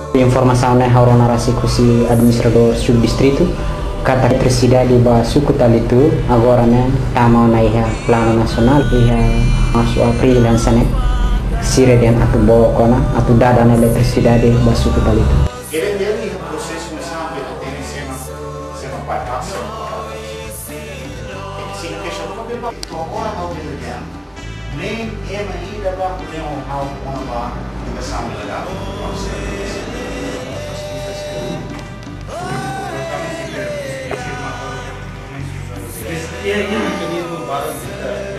Informação hauro narasi kusi administrador subdistrito kata presida di suku talitu agora né tama na iha plano nasional iha masuk April dan sana sire den atu bokona atu dada na eletricidade suku talitu. Ele processo começar a ter sema bypass. Sim, que chama para ver to agora how to do that. Nem ainda lá com how uma ligação legal. E aí, mecanismo básico